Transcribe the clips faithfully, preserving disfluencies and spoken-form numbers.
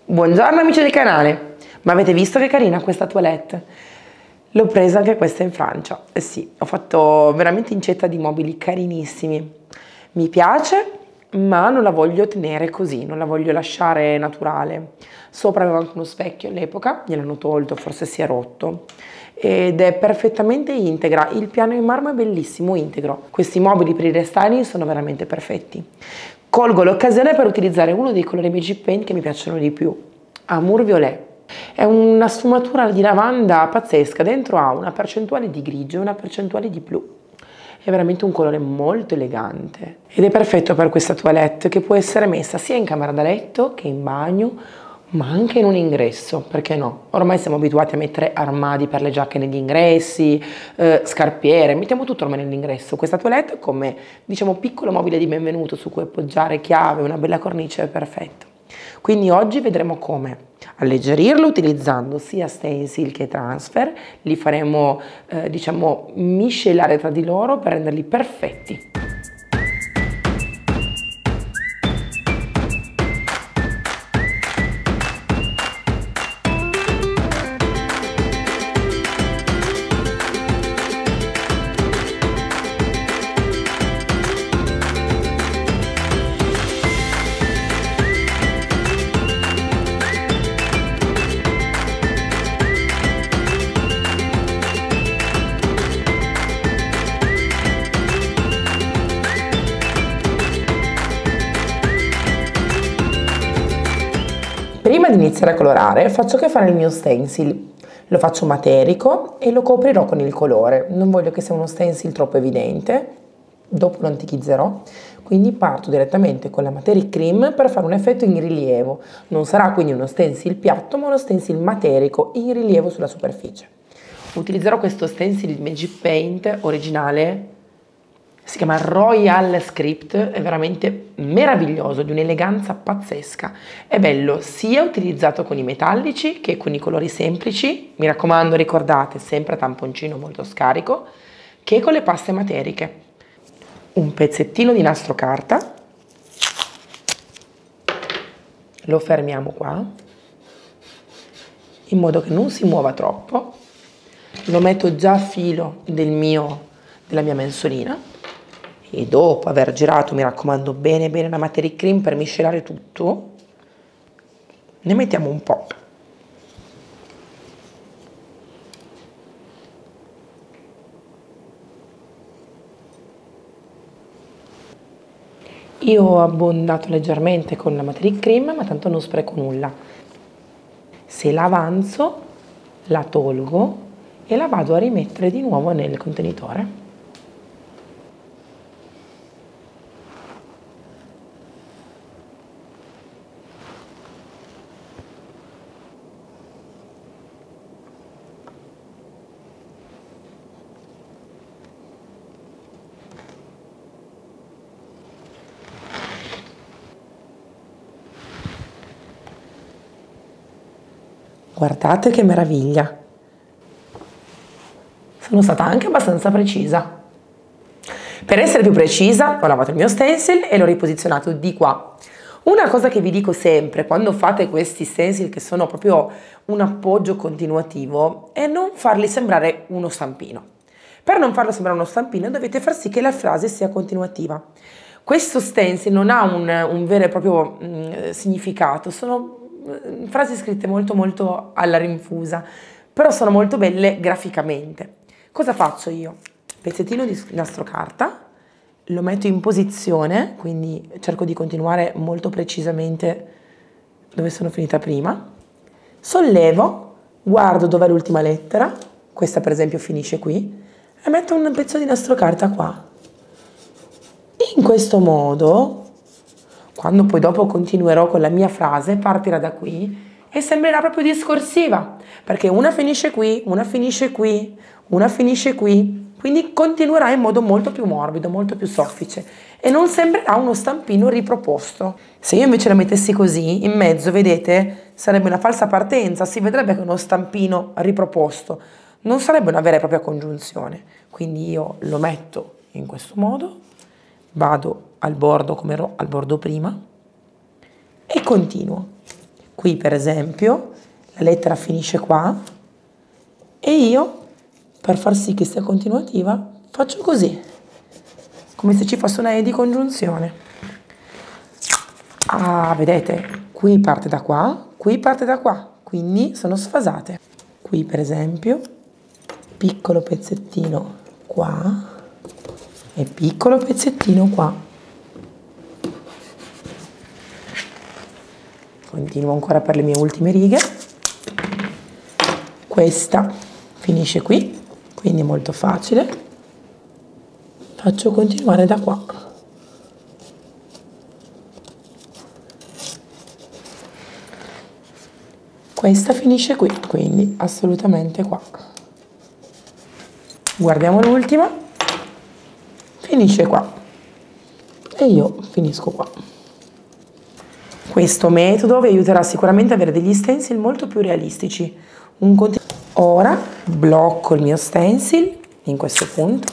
Buongiorno amici del canale, ma avete visto che carina questa toilette? L'ho presa anche questa in Francia, eh sì, ho fatto veramente incetta di mobili carinissimi, mi piace ma non la voglio tenere così, non la voglio lasciare naturale. Sopra avevo anche uno specchio all'epoca, gliel'hanno tolto, forse si è rotto ed è perfettamente integra, il piano in marmo è bellissimo, integro. Questi mobili per i restyling sono veramente perfetti. Colgo l'occasione per utilizzare uno dei colori Magic Paint che mi piacciono di più, Amour Violet. È una sfumatura di lavanda pazzesca, dentro ha una percentuale di grigio e una percentuale di blu. È veramente un colore molto elegante ed è perfetto per questa toilette che può essere messa sia in camera da letto che in bagno, ma anche in un ingresso, perché no? Ormai siamo abituati a mettere armadi per le giacche negli ingressi, eh, scarpiere, mettiamo tutto ormai nell'ingresso. Questa toilette come, diciamo, piccolo mobile di benvenuto su cui appoggiare chiave, una bella cornice è perfetto. Quindi oggi vedremo come alleggerirlo utilizzando sia stencil che transfer, li faremo, eh, diciamo, miscelare tra di loro per renderli perfetti. Prima di iniziare a colorare faccio che fare il mio stencil, lo faccio materico e lo coprirò con il colore, non voglio che sia uno stencil troppo evidente, dopo lo antichizzerò, quindi parto direttamente con la Materic Cream per fare un effetto in rilievo, non sarà quindi uno stencil piatto ma uno stencil materico in rilievo sulla superficie. Utilizzerò questo stencil Magic Paint originale, si chiama Royal Script, è veramente meraviglioso, di un'eleganza pazzesca. È bello sia utilizzato con i metallici che con i colori semplici, mi raccomando ricordate sempre tamponcino molto scarico, che con le paste materiche. Un pezzettino di nastro carta, lo fermiamo qua, in modo che non si muova troppo, lo metto già a filo del mio, della mia mensolina. E dopo aver girato, mi raccomando, bene bene la Materic Cream per miscelare tutto, ne mettiamo un po'. Io ho abbondato leggermente con la Materic Cream, ma tanto non spreco nulla. Se la avanzo, la tolgo e la vado a rimettere di nuovo nel contenitore. Guardate che meraviglia! Sono stata anche abbastanza precisa. Per essere più precisa ho lavato il mio stencil e l'ho riposizionato di qua. Una cosa che vi dico sempre quando fate questi stencil che sono proprio un appoggio continuativo è non farli sembrare uno stampino. Per non farlo sembrare uno stampino dovete far sì che la frase sia continuativa. Questo stencil non ha un, un vero e proprio mh, significato, sono frasi scritte molto molto alla rinfusa, però sono molto belle graficamente. Cosa faccio io? Pezzettino di nastro carta, lo metto in posizione, quindi cerco di continuare molto precisamente dove sono finita prima, sollevo, guardo dov'è l'ultima lettera, questa per esempio finisce qui, e metto un pezzo di nastro carta qua. In questo modo, quando poi dopo continuerò con la mia frase, partirà da qui e sembrerà proprio discorsiva, perché una finisce qui, una finisce qui, una finisce qui, quindi continuerà in modo molto più morbido, molto più soffice e non sembrerà uno stampino riproposto. Se io invece la mettessi così, in mezzo, vedete, sarebbe una falsa partenza, si vedrebbe che è uno stampino riproposto, non sarebbe una vera e propria congiunzione. Quindi io lo metto in questo modo, vado al bordo come ero al bordo prima e continuo. qui per esempio la lettera finisce qua e io, per far sì che sia continuativa, faccio così, come se ci fosse una E di congiunzione. Ah, vedete? Qui parte da qua, qui parte da qua, quindi sono sfasate. Qui per esempio, piccolo pezzettino qua e piccolo pezzettino qua. Continuo ancora per le mie ultime righe. Questa finisce qui, quindi è molto facile. Faccio continuare da qua. Questa finisce qui, quindi assolutamente qua. Guardiamo l'ultima. Finisce qua. E io finisco qua. Questo metodo vi aiuterà sicuramente ad avere degli stencil molto più realistici. Un Ora blocco il mio stencil in questo punto.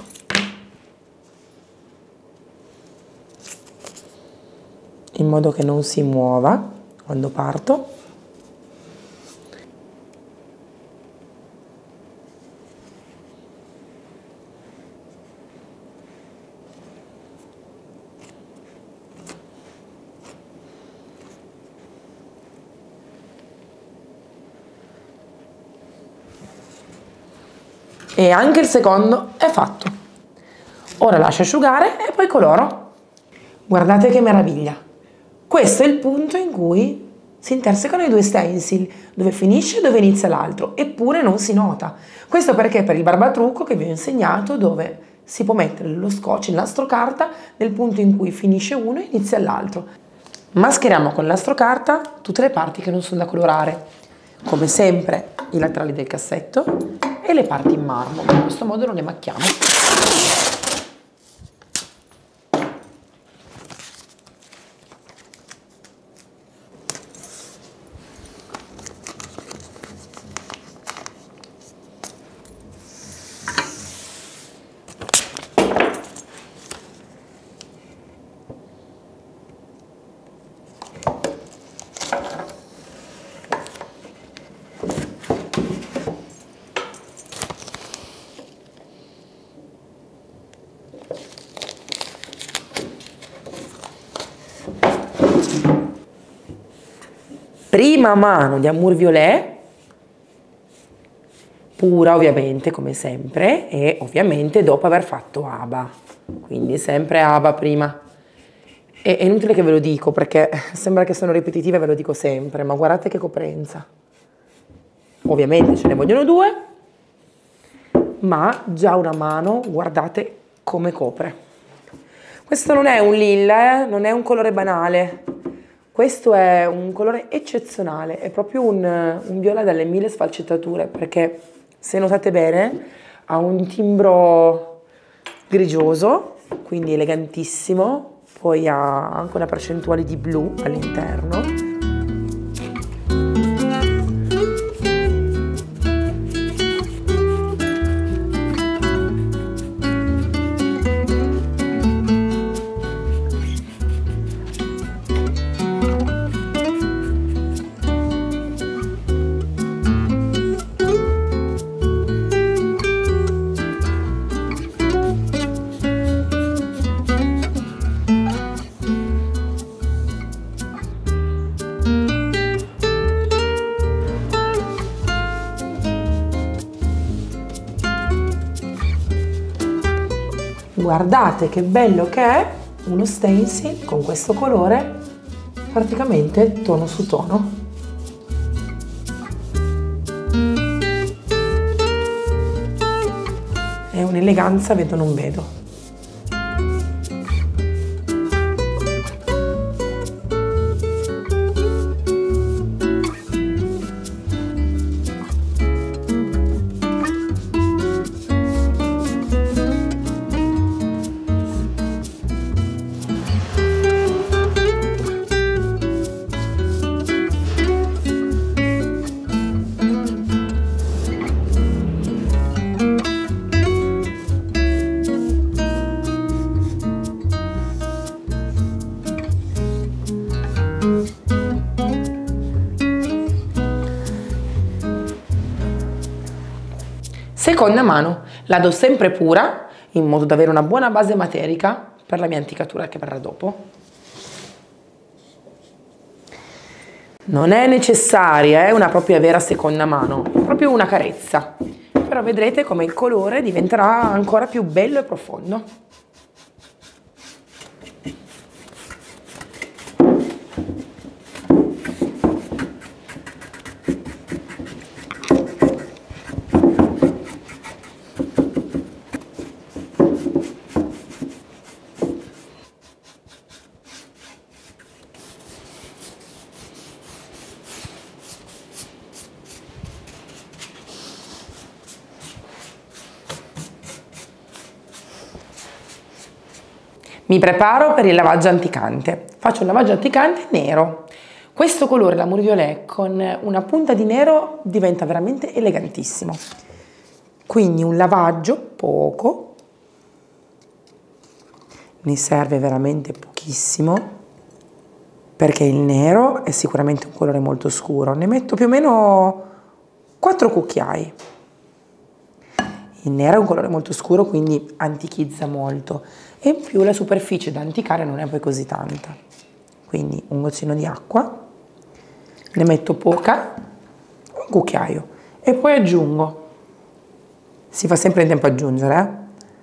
In modo che non si muova quando parto. E anche il secondo è fatto. Ora lascio asciugare e poi coloro. Guardate che meraviglia. Questo è il punto in cui si intersecano i due stencil, dove finisce e dove inizia l'altro, eppure non si nota. Questo perché per il barbatrucco che vi ho insegnato, dove si può mettere lo scotch, il nastro carta, nel punto in cui finisce uno e inizia l'altro. Mascheriamo con il nastro carta tutte le parti che non sono da colorare, come sempre i laterali del cassetto e le parti in marmo, in questo modo non le macchiamo. Prima mano di Amour Violet, pura ovviamente come sempre, e ovviamente dopo aver fatto Aba, quindi sempre Aba prima. E è inutile che ve lo dico perché sembra che sono ripetitiva e ve lo dico sempre, ma guardate che coprenza. Ovviamente ce ne vogliono due, ma già una mano, guardate come copre. Questo non è un lilla, eh? Non è un colore banale. Questo è un colore eccezionale, è proprio un, un viola dalle mille sfaccettature, perché se notate bene ha un timbro grigioso, quindi elegantissimo, poi ha anche una percentuale di blu all'interno. Guardate che bello che è uno stencil con questo colore praticamente tono su tono. È un'eleganza vedo non vedo. Seconda mano, la do sempre pura, in modo da avere una buona base materica per la mia anticatura che verrà dopo. Non è necessaria eh, una propria vera seconda mano, è proprio una carezza, però vedrete come il colore diventerà ancora più bello e profondo. Mi preparo per il lavaggio anticante. Faccio un lavaggio anticante nero. Questo colore, l'Amour Violet, con una punta di nero diventa veramente elegantissimo. Quindi un lavaggio poco, ne serve veramente pochissimo, perché il nero è sicuramente un colore molto scuro. Ne metto più o meno quattro cucchiai. Il nero è un colore molto scuro, quindi antichizza molto. E in più la superficie da anticare non è poi così tanta. Quindi un goccino di acqua, ne metto poca, un cucchiaio, e poi aggiungo, si fa sempre in tempo a aggiungere, eh?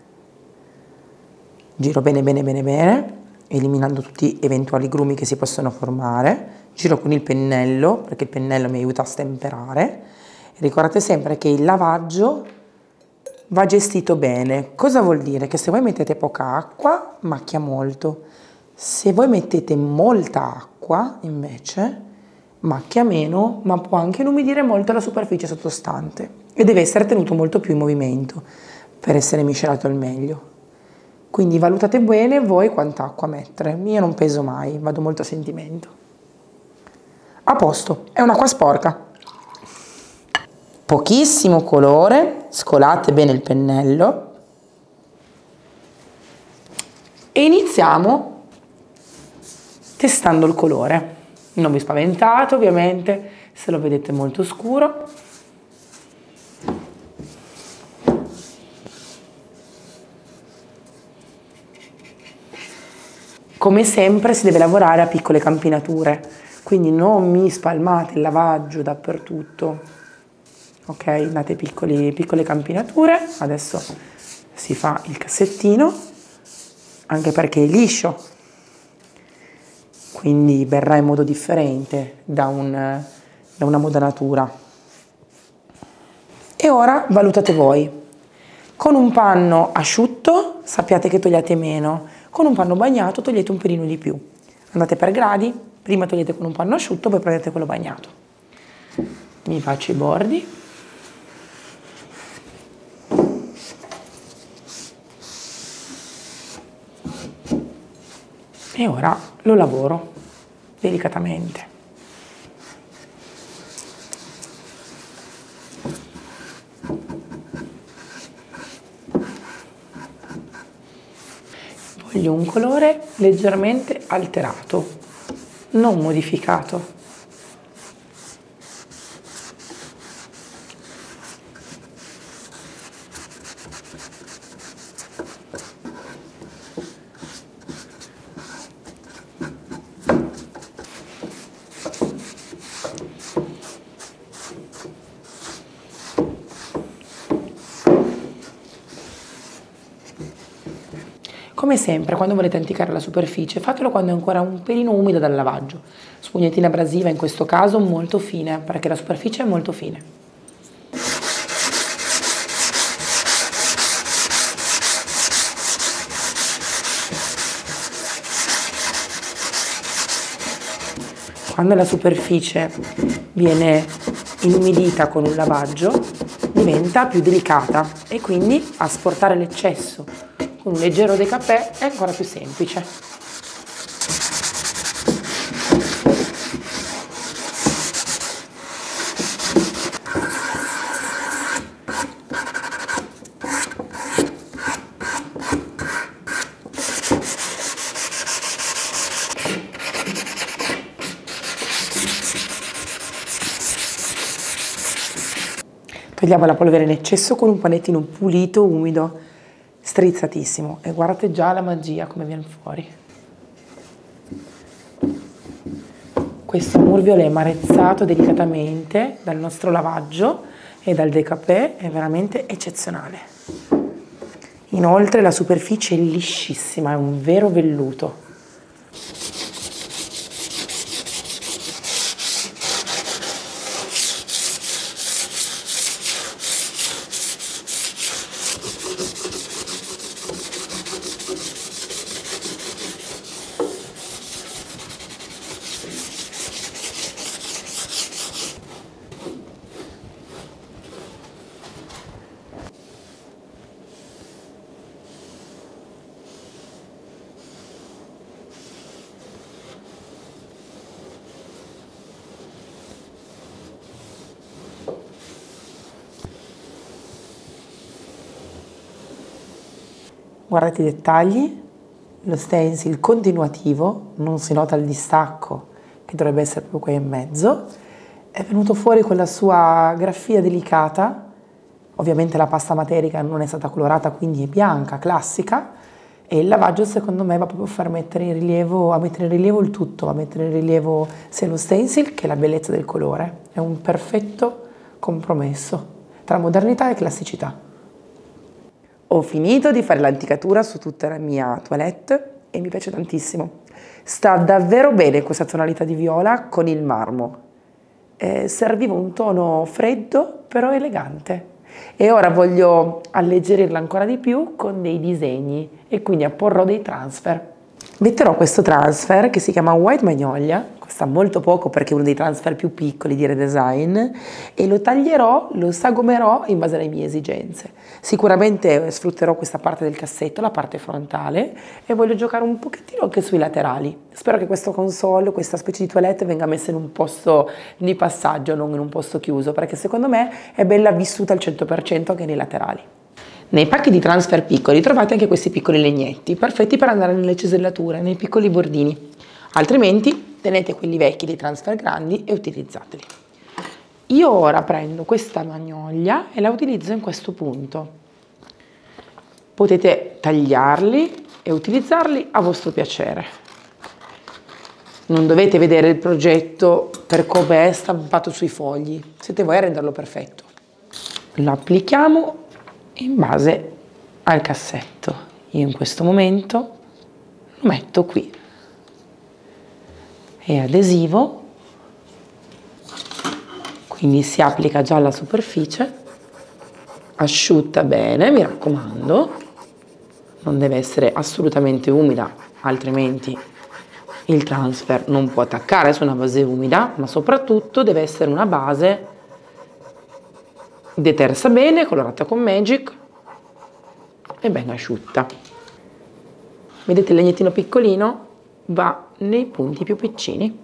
Giro bene bene bene bene, eliminando tutti eventuali grumi che si possono formare, giro con il pennello, perché il pennello mi aiuta a stemperare, e ricordate sempre che il lavaggio va gestito bene. Cosa vuol dire? Che se voi mettete poca acqua, macchia molto. Se voi mettete molta acqua, invece, macchia meno, ma può anche inumidire molto la superficie sottostante e deve essere tenuto molto più in movimento per essere miscelato al meglio. Quindi valutate bene voi quanta acqua mettere. Io non peso mai, vado molto a sentimento. A posto, è un'acqua sporca. Pochissimo colore, scolate bene il pennello e iniziamo testando il colore. Non vi spaventate ovviamente se lo vedete molto scuro. Come sempre si deve lavorare a piccole campinature, quindi non mi spalmate il lavaggio dappertutto. Ok, date piccoli, piccole campinature. Adesso si fa il cassettino, anche perché è liscio, quindi verrà in modo differente da, un, da una modanatura. E ora valutate voi. Con un panno asciutto sappiate che togliate meno, con un panno bagnato togliete un pelino di più. Andate per gradi, prima togliete con un panno asciutto, poi prendete quello bagnato. Mi faccio i bordi. E ora lo lavoro delicatamente. Voglio un colore leggermente alterato, non modificato. Come sempre, quando volete anticare la superficie, fatelo quando è ancora un pelino umido dal lavaggio. Spugnettine abrasiva in questo caso molto fine, perché la superficie è molto fine. Quando la superficie viene inumidita con un lavaggio, diventa più delicata e quindi asportare l'eccesso con un leggero décapé è ancora più semplice. Togliamo la polvere in eccesso con un panettino pulito, umido, strizzatissimo. E guardate già la magia come viene fuori. Questo murviole è marezzato delicatamente dal nostro lavaggio e dal décapé, è veramente eccezionale. Inoltre la superficie è liscissima, è un vero velluto. Guardate i dettagli, lo stencil continuativo, non si nota il distacco che dovrebbe essere proprio qua in mezzo, è venuto fuori con la sua grafia delicata, ovviamente la pasta materica non è stata colorata quindi è bianca, classica, e il lavaggio secondo me va proprio a far mettere in rilievo, a mettere in rilievo il tutto, a mettere in rilievo sia lo stencil che la bellezza del colore, è un perfetto compromesso tra modernità e classicità. Ho finito di fare l'anticatura su tutta la mia toilette e mi piace tantissimo. Sta davvero bene questa tonalità di viola con il marmo. Eh, serviva un tono freddo però elegante. E ora voglio alleggerirla ancora di più con dei disegni e quindi apporrò dei transfer. Metterò questo transfer che si chiama White Magnolia, costa molto poco perché è uno dei transfer più piccoli di Redesign, e lo taglierò, lo sagomerò in base alle mie esigenze. Sicuramente sfrutterò questa parte del cassetto, la parte frontale, e voglio giocare un pochettino anche sui laterali. Spero che questo console, questa specie di toilette venga messa in un posto di passaggio, non in un posto chiuso, perché secondo me è bella vissuta al cento per cento anche nei laterali. Nei pacchi di transfer piccoli trovate anche questi piccoli legnetti, perfetti per andare nelle cesellature, nei piccoli bordini. Altrimenti tenete quelli vecchi dei transfer grandi e utilizzateli. Io ora prendo questa magnolia e la utilizzo in questo punto. Potete tagliarli e utilizzarli a vostro piacere. Non dovete vedere il progetto per come è stampato sui fogli, siete voi a renderlo perfetto. Lo applichiamo in base al cassetto. Io in questo momento lo metto qui. È adesivo, quindi si applica già alla superficie, asciutta bene, mi raccomando, non deve essere assolutamente umida, altrimenti il transfer non può attaccare su una base umida, ma soprattutto deve essere una base detersa bene, colorata con Magic e ben asciutta. Vedete il legnettino piccolino? Va nei punti più piccini.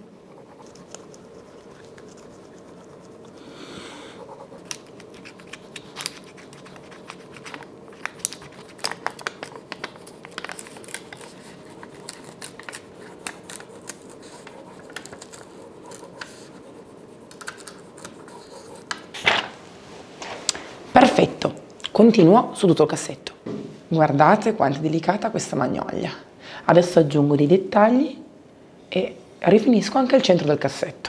Perfetto, continuo su tutto il cassetto. Guardate quanto è delicata questa magnolia. Adesso aggiungo dei dettagli e rifinisco anche il centro del cassetto.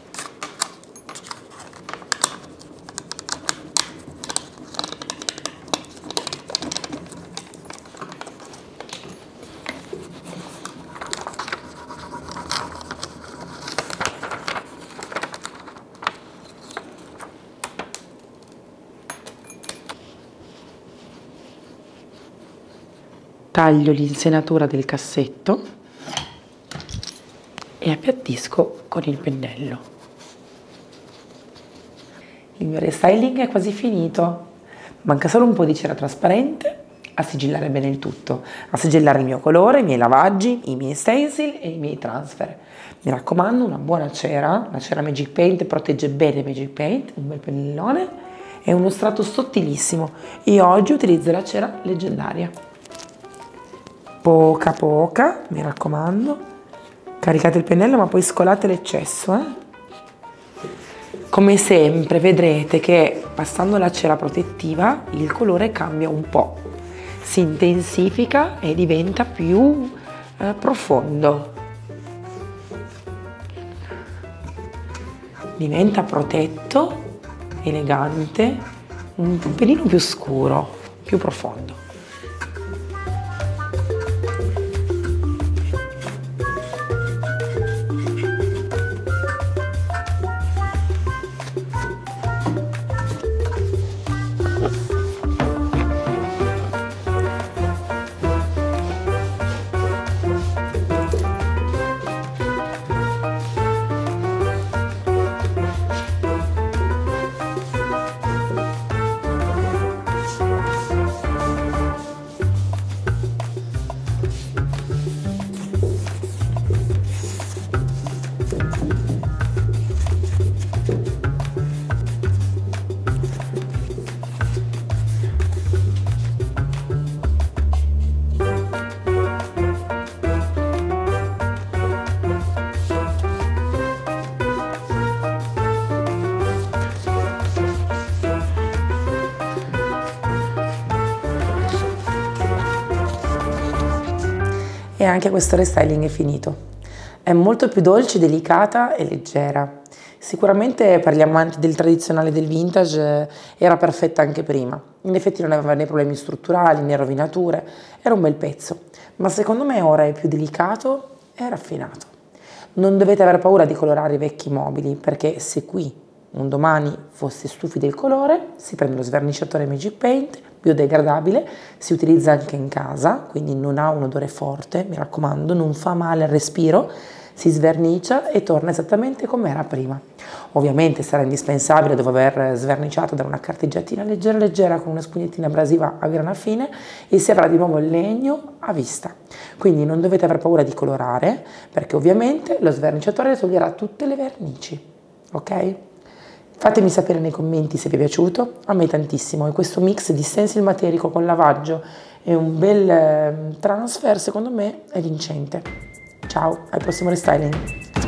Taglio l'insenatura del cassetto e appiattisco con il pennello. Il mio restyling è quasi finito, manca solo un po' di cera trasparente a sigillare bene il tutto, a sigillare il mio colore, i miei lavaggi, i miei stencil e i miei transfer. Mi raccomando, una buona cera, la cera Magic Paint protegge bene Magic Paint, un bel pennellone e uno strato sottilissimo. Io oggi utilizzo la cera leggendaria. Poca poca, mi raccomando, caricate il pennello ma poi scolate l'eccesso, eh? Come sempre vedrete che passando la cera protettiva il colore cambia un po', si intensifica e diventa più eh, profondo, diventa protetto, elegante, un pelino più scuro, più profondo. E anche questo restyling è finito. È molto più dolce, delicata e leggera. Sicuramente per gli amanti del tradizionale del vintage era perfetta anche prima. In effetti non aveva né problemi strutturali né rovinature, era un bel pezzo. Ma secondo me ora è più delicato e raffinato. Non dovete aver paura di colorare i vecchi mobili, perché se qui un domani foste stufi del colore, si prende lo sverniciatore Magic Paint, biodegradabile, si utilizza anche in casa, quindi non ha un odore forte, mi raccomando, non fa male al respiro, si svernicia e torna esattamente come era prima. Ovviamente sarà indispensabile dopo aver sverniciato da una carteggiatina leggera leggera con una spugnettina abrasiva a grana fine e si avrà di nuovo il legno a vista. Quindi non dovete aver paura di colorare, perché ovviamente lo sverniciatore toglierà tutte le vernici, ok? Fatemi sapere nei commenti se vi è piaciuto, a me tantissimo, e questo mix di stencil materico con lavaggio e un bel eh, transfer secondo me è vincente. Ciao, al prossimo restyling!